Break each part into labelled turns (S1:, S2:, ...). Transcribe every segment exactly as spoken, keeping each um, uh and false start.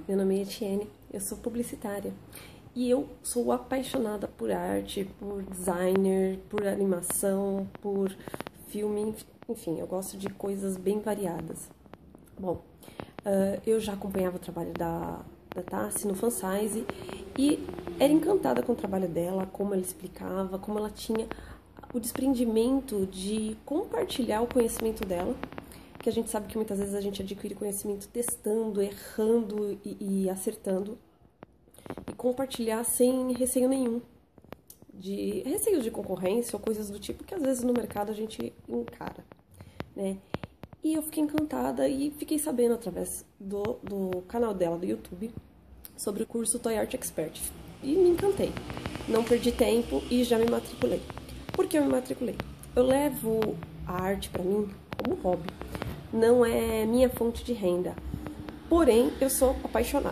S1: meu nome é Etienne, eu sou publicitária e eu sou apaixonada por arte, por designer, por animação, por filme, enfim, eu gosto de coisas bem variadas. Bom, uh, eu já acompanhava o trabalho da, da Tassi no Fansize e era encantada com o trabalho dela, como ela explicava, como ela tinha o desprendimento de compartilhar o conhecimento dela, que a gente sabe que muitas vezes a gente adquire conhecimento testando, errando e, e acertando, e compartilhar sem receio nenhum, de receio de concorrência ou coisas do tipo que às vezes no mercado a gente encara, né? E eu fiquei encantada e fiquei sabendo através do, do canal dela do YouTube sobre o curso Toy Art Expert. E me encantei. Não perdi tempo e já me matriculei. Por que eu me matriculei? Eu levo a arte para mim como hobby. Não é minha fonte de renda. Porém, eu sou apaixonada.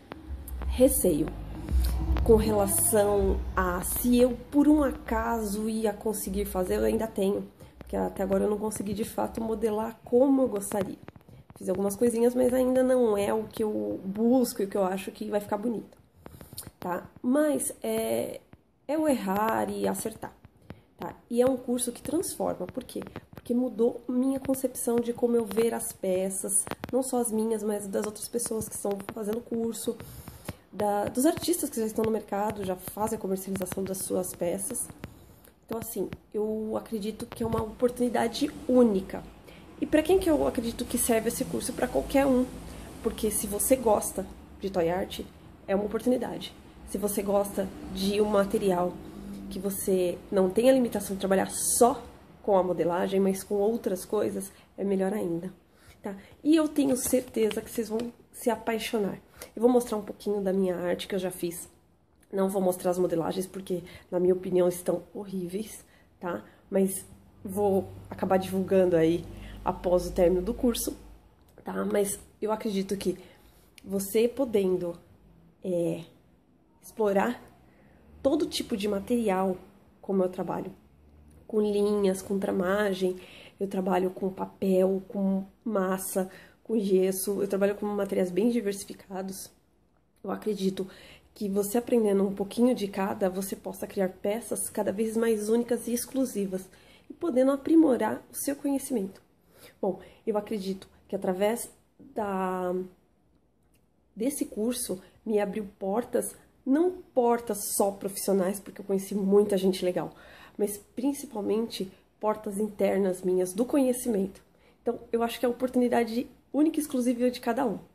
S1: Receio com relação a se eu, por um acaso, ia conseguir fazer, eu ainda tenho. Porque até agora eu não consegui, de fato, modelar como eu gostaria. Fiz algumas coisinhas, mas ainda não é o que eu busco e o que eu acho que vai ficar bonito. Tá? Mas é, é o errar e acertar. Tá? E é um curso que transforma. Por quê? Porque mudou minha concepção de como eu ver as peças, não só as minhas, mas das outras pessoas que estão fazendo curso, da, dos artistas que já estão no mercado, já fazem a comercialização das suas peças. Então, assim, eu acredito que é uma oportunidade única. E para quem que eu acredito que serve esse curso? Para qualquer um. Porque se você gosta de toy art, é uma oportunidade. Se você gosta de um material que você não tem a limitação de trabalhar só com a modelagem, mas com outras coisas, é melhor ainda, tá? E eu tenho certeza que vocês vão se apaixonar. Eu vou mostrar um pouquinho da minha arte que eu já fiz. Não vou mostrar as modelagens porque, na minha opinião, estão horríveis, tá? Mas vou acabar divulgando aí após o término do curso, tá? Mas eu acredito que você podendo é, explorar todo tipo de material, como eu trabalho, com linhas, com tramagem, eu trabalho com papel, com massa, com gesso, eu trabalho com materiais bem diversificados. Eu acredito que você aprendendo um pouquinho de cada, você possa criar peças cada vez mais únicas e exclusivas e podendo aprimorar o seu conhecimento. Bom, eu acredito que através da, desse curso me abriu portas, não portas só profissionais, porque eu conheci muita gente legal, mas principalmente portas internas minhas do conhecimento. Então, eu acho que é a oportunidade única e exclusiva de cada um.